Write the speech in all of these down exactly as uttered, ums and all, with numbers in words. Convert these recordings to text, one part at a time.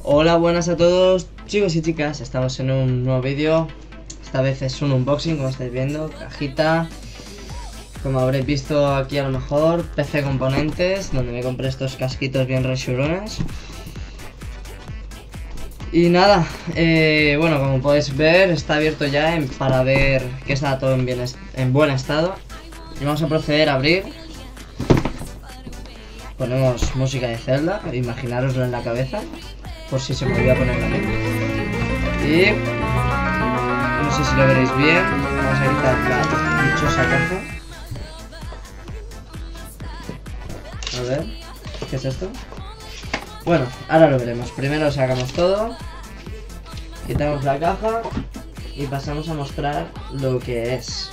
Hola, buenas a todos chicos y chicas, estamos en un nuevo vídeo. Esta vez es un unboxing, como estáis viendo, cajita. Como habréis visto aquí a lo mejor, P C Componentes, donde me compré estos casquitos bien rechulones. Y nada, eh, bueno, como podéis ver, está abierto ya en, para ver que está todo en, bien, en buen estado. Y vamos a proceder a abrir. Ponemos música de Zelda, imaginároslo en la cabeza, por si se me olvida ponerla bien. Y no sé si lo veréis bien, vamos a quitar la dichosa caja. A ver, ¿qué es esto? Bueno, ahora lo veremos. Primero sacamos todo, quitamos la caja y pasamos a mostrar lo que es.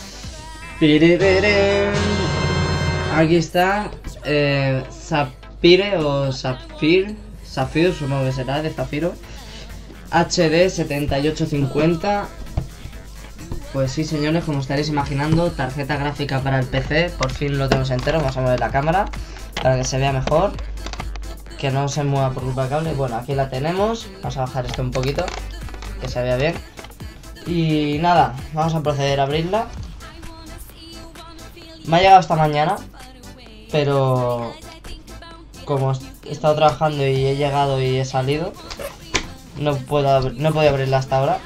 Aquí está eh, Sapphire o Sapphire, Sapphire supongo que será de Zafiro, H D setenta y ocho cincuenta. Pues sí, señores, como estaréis imaginando, tarjeta gráfica para el P C. Por fin lo tenemos entero. Vamos a mover la cámara para que se vea mejor, que no se mueva por culpa del cable. Bueno, aquí la tenemos. Vamos a bajar esto un poquito, que se vea bien. Y nada, vamos a proceder a abrirla. Me ha llegado esta mañana, pero como he estado trabajando y he llegado y he salido, no puedo no he podido abrirla hasta ahora.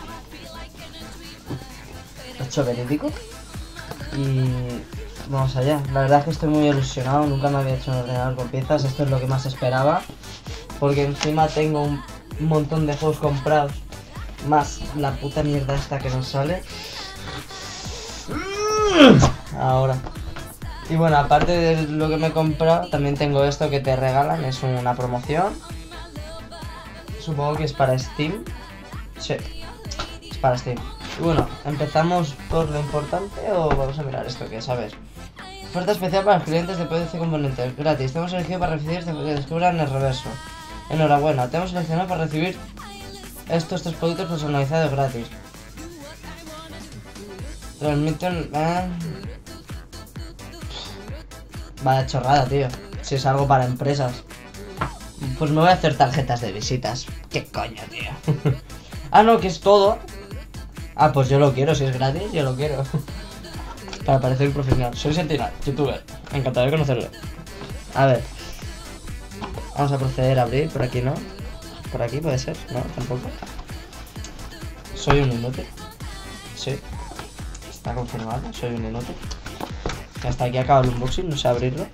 He hecho verídico. Y vamos allá. La verdad es que estoy muy ilusionado. Nunca me había hecho un ordenador con piezas. Esto es lo que más esperaba, porque encima tengo un montón de juegos comprados, más la puta mierda esta que nos sale ahora. Y bueno, aparte de lo que me he comprado, también tengo esto que te regalan. Es una promoción. Supongo que es para Steam. Sí, es para Steam. Y bueno, ¿empezamos por lo importante o vamos a mirar esto que es? A ver. Oferta especial para los clientes de P C Componentes. Gratis. Te hemos elegido para recibir que descubran el reverso. Enhorabuena. Te hemos seleccionado para recibir estos tres productos personalizados gratis. Transmiten... Eh... Vaya chorrada, tío. Si es algo para empresas. Pues me voy a hacer tarjetas de visitas. ¿Qué coño, tío? Ah, no, que es todo. Ah, pues yo lo quiero. Si es gratis, yo lo quiero. Para parecer un profesional. Soy Sentinel, youtuber. Encantado de conocerlo. A ver. Vamos a proceder a abrir. Por aquí no. Por aquí puede ser. No, tampoco. Soy un inútil. Sí. Está confirmado. Soy un inútil. Hasta aquí acaba el unboxing, no sé abrirlo.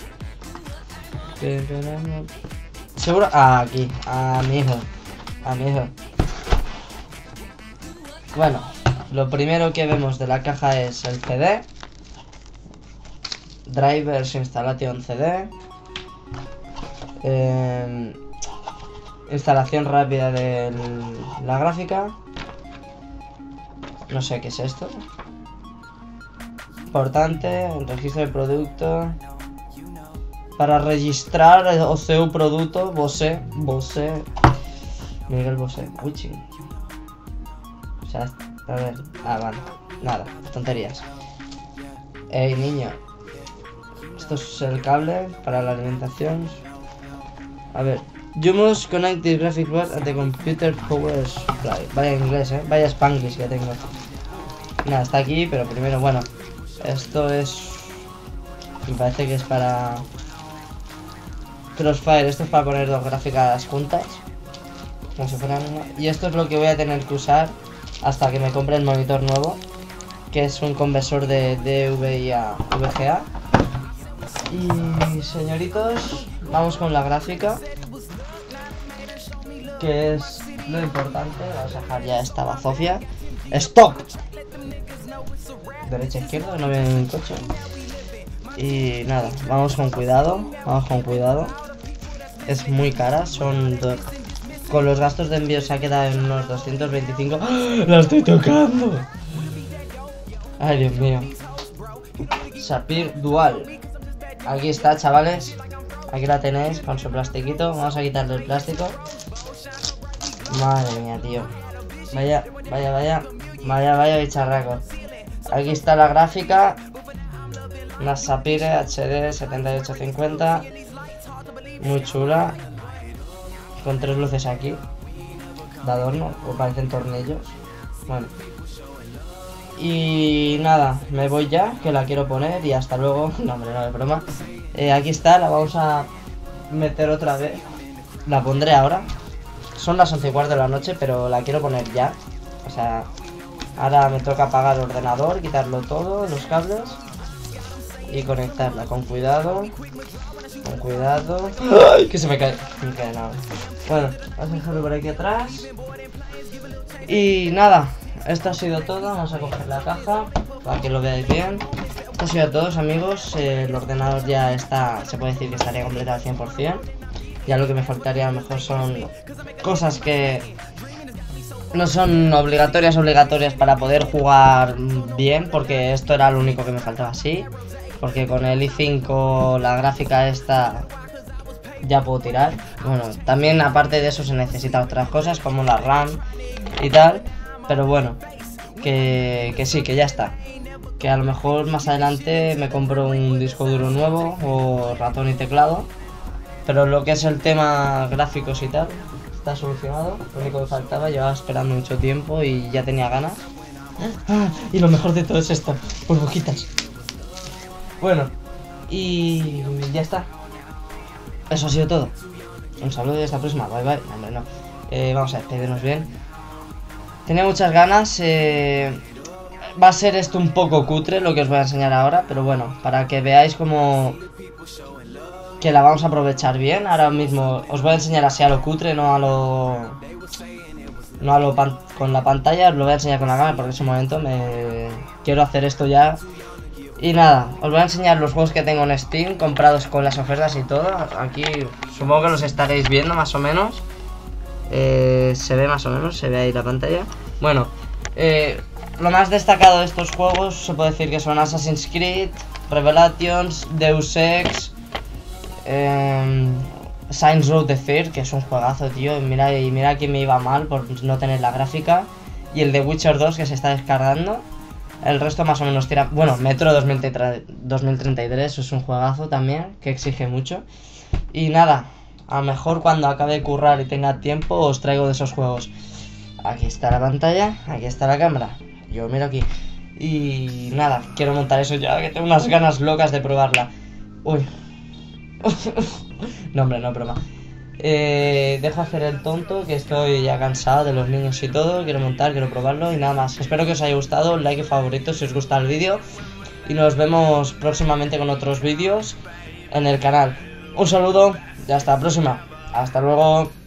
Seguro. Ah, aquí. A mi hijo. A mi hijo. Bueno, lo primero que vemos de la caja es el C D. Drivers Installation C D. Eh, instalación rápida de la gráfica. No sé qué es esto. Importante, el registro del producto. Para registrar el O C U producto, Bose, Bose, Miguel Bose, uy ching. O sea, a ver, ah, vale, nada, tonterías. Ey, niño. Esto es el cable para la alimentación. A ver, you must connect the graphic board at the computer power supply. Vaya inglés, eh, vaya spanglish que tengo. Nada, está aquí, pero primero, bueno. Esto es... Me parece que es para... Crossfire, esto es para poner dos gráficas juntas. Como si fueran una. Y esto es lo que voy a tener que usar hasta que me compre el monitor nuevo, que es un conversor de D V I a V G A. Y señoritos, vamos con la gráfica, que es lo importante. Vamos a dejar ya esta bazofia. ¡Stop! Derecha, izquierda, no veo ningún coche. Y nada, vamos con cuidado. Vamos con cuidado. Es muy cara, son... Con los gastos de envío se ha quedado en unos doscientos veinticinco. ¡Oh! ¡La estoy tocando! Ay, Dios mío. Sapphire Dual. Aquí está, chavales. Aquí la tenéis con su plastiquito. Vamos a quitarle el plástico. Madre mía, tío. Vaya, vaya, vaya. Vaya, vaya bicharraco. Aquí está la gráfica. Una Sapphire H D setenta y ocho cincuenta. Muy chula. con tres luces aquí de adorno, o parecen tornillos. Bueno. Y nada, me voy ya, que la quiero poner y hasta luego. No, hombre, no es broma. Eh, aquí está, la vamos a meter otra vez. La pondré ahora. Son las once y cuarto de la noche, pero la quiero poner ya. O sea, ahora me toca apagar el ordenador, quitarlo todo, los cables y conectarla con cuidado. Con cuidado. ¡Ay! Que se me cae. Me cae nada. Bueno, vamos a dejarlo por aquí atrás. Y nada, esto ha sido todo. Vamos a coger la caja para que lo veáis bien. Esto ha sido todo, amigos. El ordenador ya está, se puede decir que estaría completado al cien por cien. Ya lo que me faltaría a lo mejor son cosas que no son obligatorias obligatorias para poder jugar bien, porque esto era lo único que me faltaba así. Porque con el i cinco la gráfica esta ya puedo tirar. Bueno, también aparte de eso se necesitan otras cosas como la RAM y tal. Pero bueno, que, que sí, que ya está. Que a lo mejor más adelante me compro un disco duro nuevo o ratón y teclado. Pero lo que es el tema gráficos y tal está solucionado. Lo único que faltaba, llevaba esperando mucho tiempo y ya tenía ganas. Ah, y lo mejor de todo es esto, burbujitas. Bueno, y ya está. Eso ha sido todo. Un saludo y hasta la próxima. Bye bye. Hombre, no. Eh, vamos a despedirnos bien. Tenía muchas ganas. Eh, va a ser esto un poco cutre lo que os voy a enseñar ahora. Pero bueno, para que veáis como que la vamos a aprovechar bien. Ahora mismo os voy a enseñar así a lo cutre, no a lo... No a lo pan con la pantalla. Os lo voy a enseñar con la cámara porque en ese momento me... Quiero hacer esto ya. Y nada, os voy a enseñar los juegos que tengo en Steam, comprados con las ofertas y todo. Aquí supongo que los estaréis viendo más o menos. eh, Se ve más o menos, se ve ahí la pantalla. Bueno, eh, lo más destacado de estos juegos se puede decir que son Assassin's Creed, Revelations, Deus Ex, eh, Saints Row the Third, que es un juegazo, tío. Mira, y mira que me iba mal por no tener la gráfica. Y el de Witcher dos, que se está descargando. El resto más o menos tira... Bueno, Metro dos mil treinta y tres es un juegazo también, que exige mucho. Y nada, a lo mejor cuando acabe de currar y tenga tiempo os traigo de esos juegos. Aquí está la pantalla, aquí está la cámara. Yo miro aquí. Y nada, quiero montar eso ya, que tengo unas ganas locas de probarla. Uy. No, hombre, no, broma. Eh, dejo hacer el tonto, que estoy ya cansado de los niños y todo. Quiero montar, quiero probarlo y nada más. Espero que os haya gustado, like y favorito si os gusta el vídeo. Y nos vemos próximamente con otros vídeos en el canal. Un saludo y hasta la próxima. Hasta luego.